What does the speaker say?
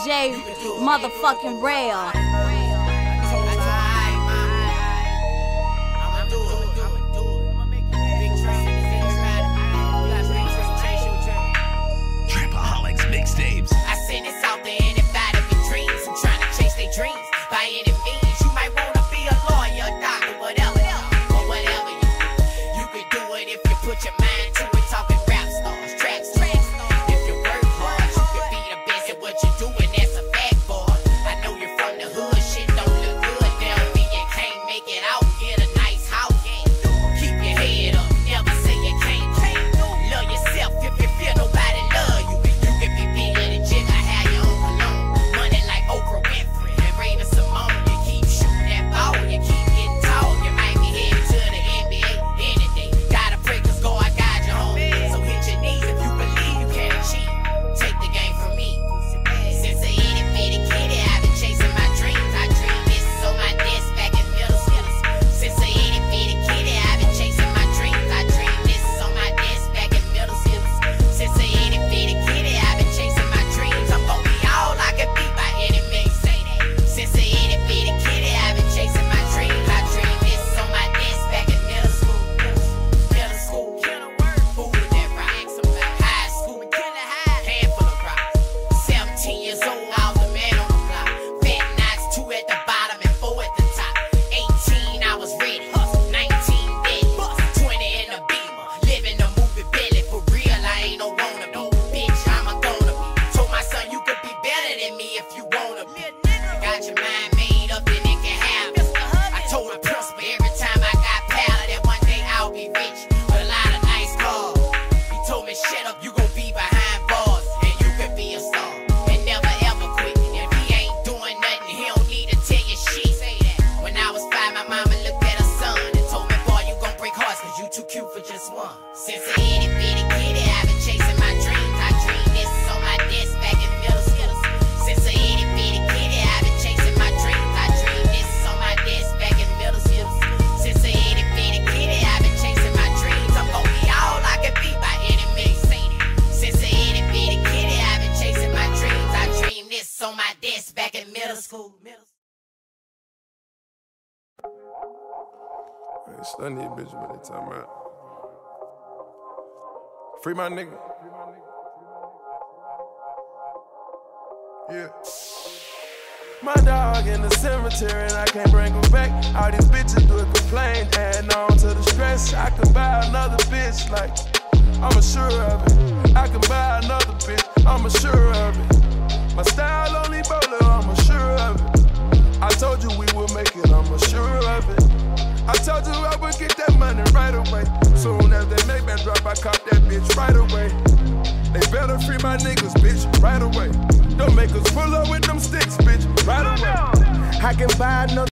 J motherfucking Rail. Mixtapes. I send this out to anybody with dreams who trying to chase their dreams. By any means, you might want to be a lawyer, doctor, whatever. Or whatever you can do it if you put your mind to it. Talking rap stars, trap stars. If you work hard, you can be the best at what you're doing. That's a fact, boy. I know you're from the hood, shit don't look good. Down me, you can't make it out. Get a nice house. Keep your head up, never say you can't. Love yourself if you feel nobody love you. Since a itty bitty kitty, I've been chasing my dreams. I dreamed this on my desk back in middle school. Since a itty bitty kitty, I've been chasing my dreams. I dreamed this on my desk back in middle school. Since a itty bitty kitty, I've been chasing my dreams. I'm gonna be all I can be by any means. Since a itty bitty kitty, I've been chasing my dreams. I dreamed this on my desk back in middle school. Hey, stun these bitches what they talking about. Free my nigga. Yeah. My dog in the cemetery and I can't bring him back. All these bitches do a complain, adding on to the stress. I could buy another bitch, like, I'm sure of it. I can buy another bitch, I'm sure of it. My style only bowler, I'm sure of it. I told you we would make it, I'm sure of it. I told you I would get that money right away. Soon as they make that drop, I cop that bitch right away. They better free my niggas, bitch, right away. Don't make us pull up with them sticks, bitch, right away. I can buy no